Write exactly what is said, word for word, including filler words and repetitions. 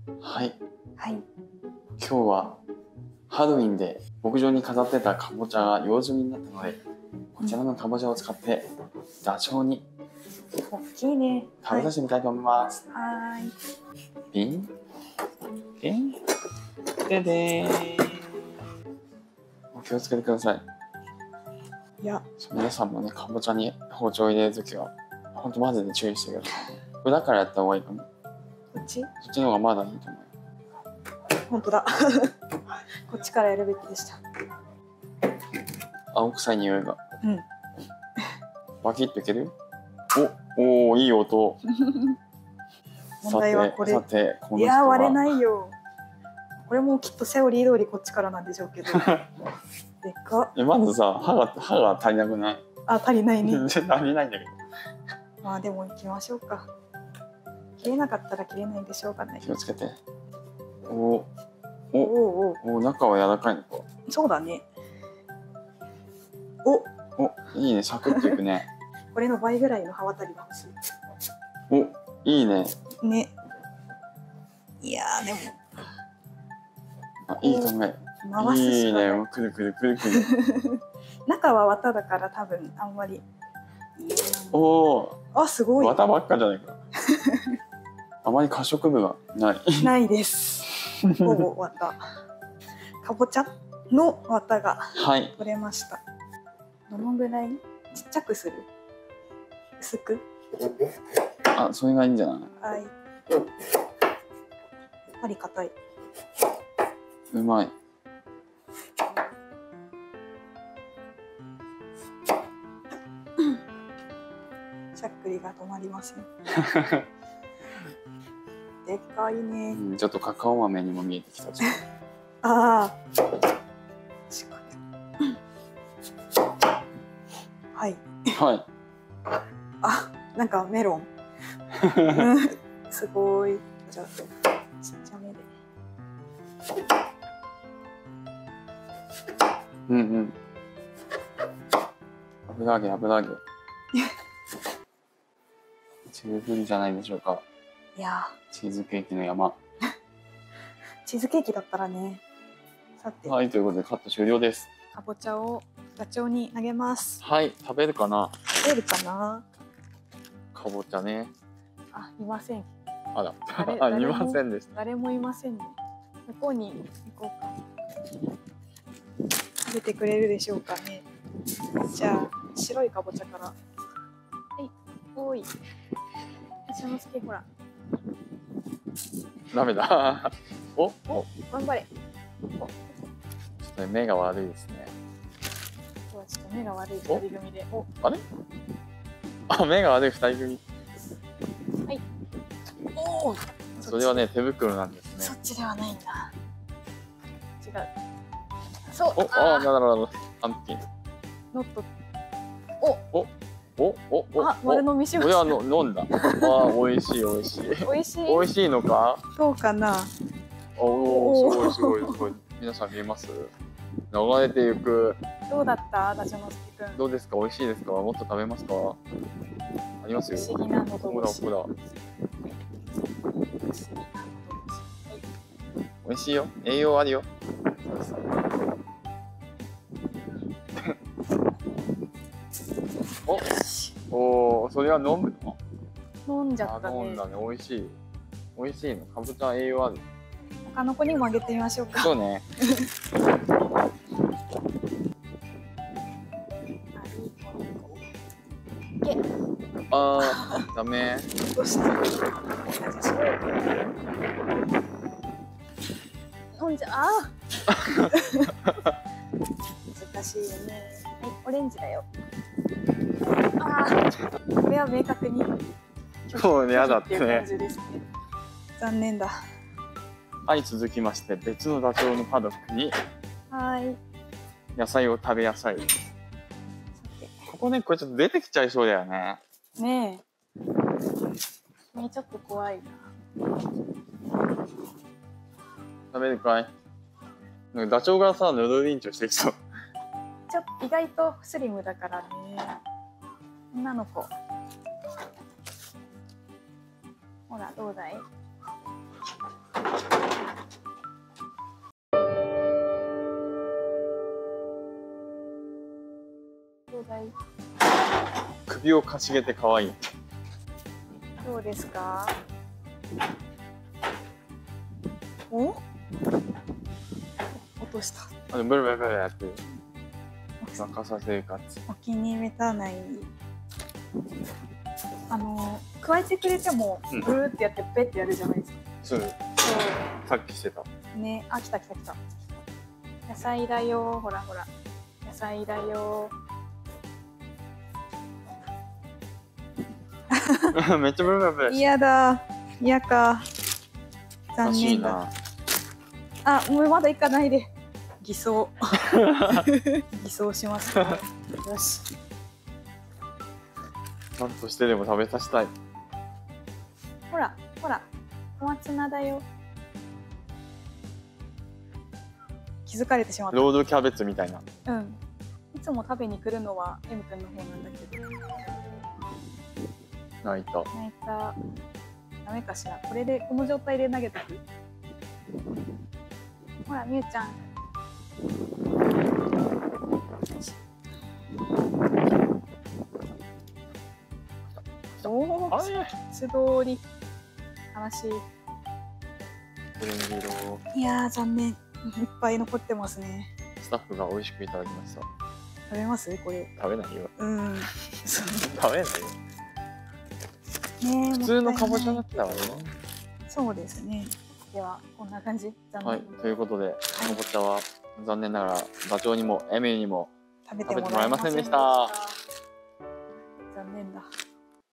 はい。 はい。 今日はハロウィンで牧場に飾ってたかぼちゃが用済みになったので、こちらのかぼちゃを使ってダチョウに大きいね。 食べさせてみたいと思います。 はい。 ピンピンででーん。お気をつけてください。 いや、 皆さんもね、かぼちゃに包丁を入れるときはほんとマジで注意してください。裏からやった方がいいかも。 こっち？ そっちの方がまだいいと思う。 本当だ。こっちからやるべきでした。 青臭い匂いが。 うん。 バキッといける？お、おー、いい音。 問題はこれ。 さて、さてこのい人はや、割れないよ。これもきっとセオリー通りこっちからなんでしょうけど。でかっ。 まずさ、歯が歯が足りなくない？ あ、足りないね。 足りないんだけど。 まあでも行きましょうか。切れなかったら切れないでしょうかね。 気をつけて。おおおおお、中は柔らかいのか。 そうだね。お、 お、いいね、サクッといくね。 これの倍ぐらいの刃渡りが欲しお、いいね。 い。ね。いやーでも。 あ、いい考え。 回すいいね、 しかない。 くるくるくるくる。 中は綿だから多分あんまり。 おお。 あ、すごい。 綿ばっかじゃないか。あまり可食部がない。 ないです。ほぼ綿。かぼちゃの綿がはい取れました。どのぐらいちっちゃくする？薄く？ あ、それがいいんじゃない？ はい。やっぱり硬い。 うまい。 しゃっくりが止まりません。でっかいね。 うん、ちょっとカカオ豆にも見えてきた。 ああ。はい。 はい。 あ、なんかメロン。うん、すごい。じゃあちっちゃめで。 うんうん。油揚げ油揚げ。十分じゃないでしょうか。 いやチーズケーキの山。 チーズケーキだったらね。さて、 はい、ということでカット終了です。 かぼちゃをダチョウに投げます。 はい、食べるかな。 食べるかな。 かぼちゃね。 あ、いません。 あら、 誰あ、いませんでした。 誰もいませんね。向こうに行こうか。食べてくれるでしょうかね。じゃあ白いかぼちゃから。はい、おい。しのすけほら。 ダメだ。お、お、 頑張れ。 ちょっと目が悪いですね。 今日はちょっと目が悪い二人組で。お、 あれ？あ、目が悪い二人組。 はい。おお。 それはね、手袋なんですね。 そっちではないんだ。違う。そう。 お、あ、なるほど。パンプキン。 ノット。お、 お、お、お、お。 あ、丸飲みしまこれはした。 の飲んだ。あ、美味しい美味しい。 美味しい。 美味しいのか？ そうかな。 おお、すごいすごいすごい。皆さん見えます？流れていく。 どうだった、ダチョウのすけくん。 どうですか？美味しいですか？もっと食べますか？ありますよ。 不思議なのどほら越し。 ほら。美味しいよ。栄養あるよ。おお、それは飲むの？ 飲んじゃったね。 あ、飲んだね。美味しい。美味しいの。かぼちゃ栄養ある。 他の子にもあげてみましょうか。 そうね。あー、ダメ。 どうした？飲んじゃ、あ難しいよね。はい、オレンジだよ。ああ、これは明確に。 そうね、やだってね。 残念だ。 はい、続きまして別のダチョウのパドックにはい。 野菜を食べ野菜。ここね、これちょっと出てきちゃいそうだよね。 ねえ。ね、ちょっと怖いな。 食べるかい？なんかダチョウがさ、ヌードルリンチョしてきそう。 ちょっと意外とスリムだからね。女の子。ほら、どうだい？ 首をかしげて可愛い。 どうですか？お？落とした。 あのブルブルブルやってる。逆さ生活。 お気に召たない。あの加えてくれてもうんブルーってやってペッてやるじゃないですか。 そう。 そさっきしてた。 うね。あ、来た来た来た。野菜だよ。ほらほら。野菜だよ。 めっちゃブルブルブル。 嫌だ。嫌か。残欲しい念だ。 な。 あ、もうまだ行かないで。偽装。偽装します。よし。 ちゃんとしてでも食べさせたい。 ほら、ほら。小松菜だよ。気づかれてしまった。 ロードキャベツみたいな。 うん。いつも食べに来るのは M 君の方なんだけど。 泣いた。 泣いた。ダメかしら。これで、この状態で投げてく。ほら、みゆちゃん。おお、 あれ素通り。悲しオレンジ色。 い。いやー、残念。いっぱい残ってますね。 スタッフが美味しくいただきました。 食べますこれ。 食べないよ。 うん。そう食べないよ。 ねえ、 普通のかぼちゃだもっったらね。 たいない。そうですね。では、こんな感じ。残念。 はい。ということで、かぼちゃは残念ながらダチョウにもエミューにも食べ食べててもらえまもらえませんでしせんでしたた。残念だ。